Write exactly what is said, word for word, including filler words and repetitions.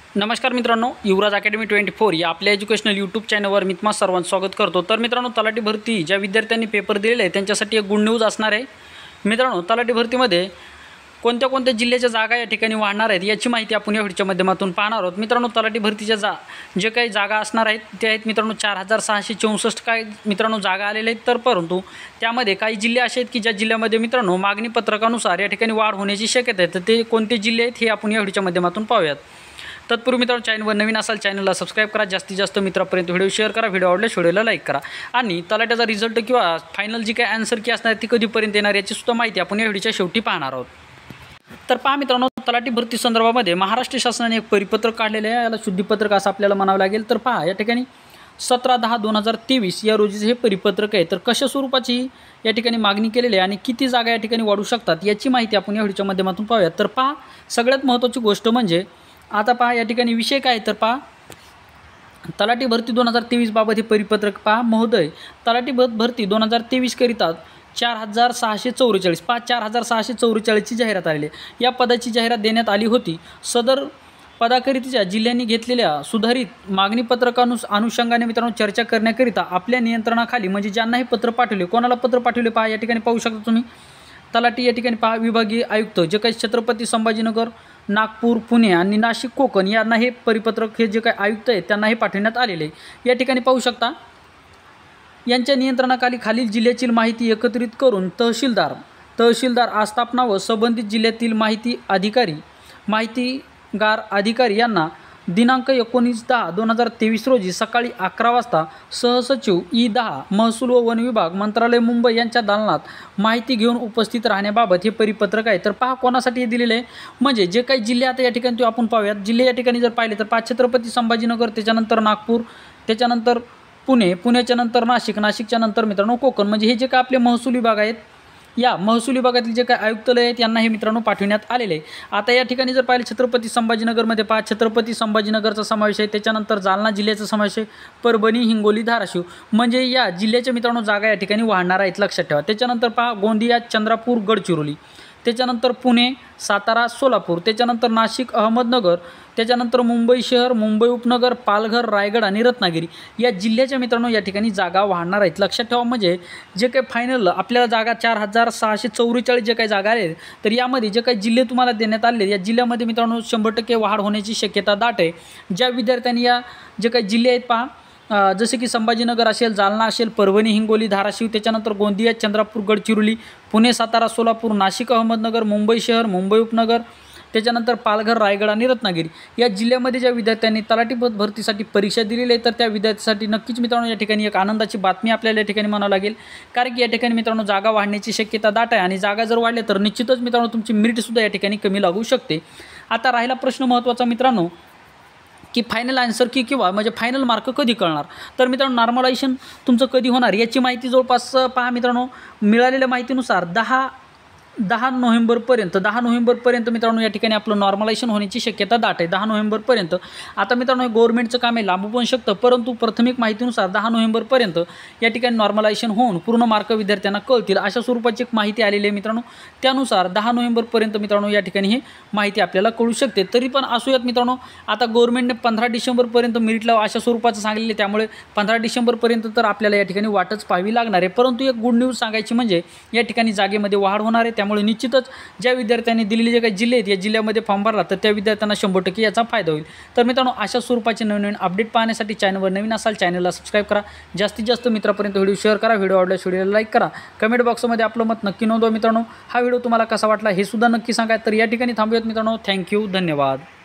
नमस्कार मित्रांनो, युवराज academy twenty four या आपल्या एज्युकेशनल यूट्यूब चॅनलवर मी तुम्हा सर्वांचं स्वागत करतो। तर मित्रांनो, तलाठी भरती ज्या विद्यार्थ्यांनी पेपर दिलेले आहे त्यांच्यासाठी एक गुड न्यूज असणार आहे। मित्रांनो, तलाठी भरतीमध्ये कोणत्या कोणत्या जिल्ह्याच्या जागा या ठिकाणी वाढणार आहेत याची माहिती आपण या व्हिडिओच्या माध्यमातून पाहणार आहोत। मित्रांनो, तलाठी भरतीच्या जा जे काही जागा असणार आहेत त्या आहेत मित्रांनो चार हजार सहाशे चौसष्ट काय मित्रांनो जागा आलेल्या आहेत। तर परंतु त्यामध्ये काही जिल्हे असे आहेत की ज्या जिल्ह्यामध्ये मित्रांनो मागणी पत्रकानुसार या ठिकाणी वाढ होण्याची शक्यता आहे। तर ते कोणते जिल्हे आहेत हे आपण या व्हिडिओच्या माध्यमातून पाहूयात। तत्पूर्वी मित्रांनो, चॅनलवर नवीन असाल चॅनलला सबस्क्राईब करा, जास्तीत जास्त मित्रांपर्यंत व्हिडिओ शेअर करा, व्हिडिओ आवडल्यास व्हिडिओला लाईक करा आणि तलाठ्याचा रिझल्ट किंवा फायनल जी काही आन्सर की असणार ती कधीपर्यंत येणार याची सुद्धा माहिती आपण या व्हिडिओच्या शेवटी पाहणार आहोत। तर पहा मित्रांनो, तलाठी भरती संदर्भामध्ये महाराष्ट्र शासनाने एक परिपत्रक काढलेले आहे, याला शुद्धीपत्रक असं आपल्याला म्हणावं लागेल। तर पहा या ठिकाणी सतरा दहा दोन हजार तेवीस या रोजीचे हे परिपत्रक आहे। तर कशा स्वरूपाची या ठिकाणी मागणी केलेली आहे आणि किती जागा या ठिकाणी वाढू शकतात याची माहिती आपण या व्हिडिओच्या माध्यमातून पाहूयात। तर पहा, सगळ्यात महत्त्वाची गोष्ट म्हणजे आता पहा या ठिकाणी विषय काय, तर पहा तलाठी भरती दोन हजार तेवीस बाबत हे परिपत्रक पहा महोदय, तलाठी भरती दोन हजार तेवीस करिता चार हजार सहाशे चौवेचाळीस पाच चार हजार सहाशे चौवेचाळीसची जाहिरात आलेली आहे। या पदाची जाहिरात देण्यात आली होती। सदर पदाकरिताच्या जिल्ह्यांनी घेतलेल्या सुधारित मागणी पत्रकानुस अनुषंगाने मित्रांनो चर्चा करण्याकरिता आपल्या नियंत्रणाखाली म्हणजे ज्यांना हे पत्र पाठवले, कोणाला पत्र पाठवले पहा या ठिकाणी पाहू शकता तुम्ही। तलाठी या ठिकाणी पहा विभागीय आयुक्त जे काही छत्रपती संभाजीनगर, नागपूर, पुणे आणि नाशिक, कोकण यांना हे परिपत्रक हे जे काही आयुक्त आहेत त्यांना हे पाठवण्यात आलेले आहे। या ठिकाणी पाहू शकता यांच्या नियंत्रणाखाली खालील जिल्ह्यातील माहिती एकत्रित करून तहसीलदार तहसीलदार आस्थापना व संबंधित जिल्ह्यातील माहिती अधिकारी माहितीगार अधिकारी यांना दिनांक एकोणीस दहा दोन हजार तेवीस रोजी सकाळी अकरा वाजता सहसचिव ई दहा महसूल व वन विभाग मंत्रालय मुंबई यांच्या दालनात माहिती घेऊन उपस्थित राहण्याबाबत हे परिपत्रक आहे। तर पहा कोणासाठी हे दिलेले आहे, म्हणजे जे काही जिल्हे आता या ठिकाणी ते आपण पाहूयात। जिल्हे या ठिकाणी जर पाहिले तर पहा छत्रपती संभाजीनगर, त्याच्यानंतर नागपूर, त्याच्यानंतर पुणे, पुण्याच्या नंतर नाशिक, नाशिकच्या नंतर मित्रांनो कोकण, म्हणजे हे जे काय आपले महसूल विभाग आहेत या महसूल विभागातील जे काही आयुक्तालय आहेत यांना हे मित्रांनो पाठवण्यात आलेले आहे। आता या ठिकाणी जर पाहिलं छत्रपती संभाजीनगरमध्ये पहा छत्रपती संभाजीनगरचा समावेश आहे, त्याच्यानंतर जालना जिल्ह्याचा समावेश आहे, परभणी, हिंगोली, धाराशिव, म्हणजे या जिल्ह्याच्या मित्रांनो जागा या ठिकाणी वाढणार आहेत, लक्षात ठेवा। त्याच्यानंतर पहा गोंदिया, चंद्रपूर, गडचिरोली, त्याच्यानंतर पुणे, सातारा, सोलापूर, त्याच्यानंतर नाशिक, अहमदनगर, त्याच्यानंतर मुंबई शहर, मुंबई उपनगर, पालघर, रायगड आणि रत्नागिरी या जिल्ह्याच्या मित्रांनो या ठिकाणी जागा वाढणार आहेत, लक्षात ठेवा। म्हणजे जे काही फायनल आपल्याला जागा चार हजार सहाशे चौवेचाळीस जे काही जागा आहेत तर यामध्ये जे काही जिल्हे तुम्हाला देण्यात आले या जिल्ह्यामध्ये मित्रांनो शंभर टक्के वाढ होण्याची शक्यता दाट आहे। ज्या विद्यार्थ्यांनी या जे काही जिल्हे आहेत पहा जसे की संभाजीनगर असेल, जालना असेल, परभणी, हिंगोली, धाराशिव, त्याच्यानंतर गोंदिया, चंद्रपूर, गडचिरोली, पुणे, सातारा, सोलापूर, नाशिक, अहमदनगर, मुंबई शहर, मुंबई उपनगर, त्याच्यानंतर पालघर, रायगड आणि रत्नागिरी या जिल्ह्यामध्ये ज्या विद्यार्थ्यांनी तलाठी भरतीसाठी परीक्षा दिलेली आहे तर त्या विद्यार्थ्यांसाठी नक्कीच मित्रांनो या ठिकाणी एक आनंदाची बातमी आपल्याला या ठिकाणी म्हणावं लागेल, कारण की या ठिकाणी मित्रांनो जागा वाढण्याची शक्यता दाट आहे आणि जागा जर वाढल्या तर निश्चितच मित्रांनो तुमची मेरिटसुद्धा या ठिकाणी कमी लागू शकते। आता राहिला प्रश्न महत्त्वाचा मित्रांनो की फायनल आन्सर की किंवा म्हणजे फायनल मार्क कधी कळणार, तर मित्रांनो नॉर्मलायझेशन तुमचं कधी होणार याची माहिती जवळपास पहा मित्रांनो मिळालेल्या माहितीनुसार दहा दहा नोव्हेंबरपर्यंत दहा नोव्हेंबरपर्यंत मित्रांनो या ठिकाणी आपलं नॉर्मलायझेशन होण्याची शक्यता दाट आहे, दहा नोव्हेंबरपर्यंत। आता मित्रांनो हे गव्हर्नमेंटचं काम आहे, लांबू पण शकतं, परंतु प्राथमिक माहितीनुसार दहा नोव्हेंबरपर्यंत या ठिकाणी नॉर्मलायझेशन होऊन पूर्ण मार्क विद्यार्थ्यांना कळतील अशा स्वरूपाची एक माहिती आलेली आहे मित्रांनो। त्यानुसार दहा नोव्हेंबरपर्यंत मित्रांनो या ठिकाणी ही माहिती आपल्याला कळू शकते। तरी पण असूयात मित्रांनो, आता गव्हर्नमेंटने पंधरा डिसेंबरपर्यंत मेरिट लाव अशा स्वरूपाचं सांगितले, त्यामुळे पंधरा डिसेंबरपर्यंत तर आपल्याला या ठिकाणी वाटच पाहावी लागणार आहे। परंतु एक गुड न्यूज सांगायची म्हणजे या ठिकाणी जागेमध्ये वाढ होणार आहे, त्यामुळे निश्चितच ज्या विद्यार्थ्यांनी दिलेले जे काही जिल्हे आहेत या जिल्ह्यामध्ये फॉर्म भरला तर त्या विद्यार्थ्यांना शंभर टक्के याचा फायदा होईल। तर मित्रांनो अशा स्वरूपाचे नवीन नवीन अपडेट पाहण्यासाठी चॅनलवर नवीन असाल चॅनलला सबस्क्राईब करा, जास्तीत जास्त मित्रांपर्यंत व्हिडिओ शेअर करा, व्हिडिओ आवडल्यास व्हिडिओला लाईक करा, कमेंट बॉक्समध्ये आपलं मत नक्की नोंदवा मित्रांनो। हा व्हिडिओ तुम्हाला कसा वाटला हे सुद्धा नक्की सांगा। तर या ठिकाणी थांबूयात मित्रांनो, थँक्यू, धन्यवाद।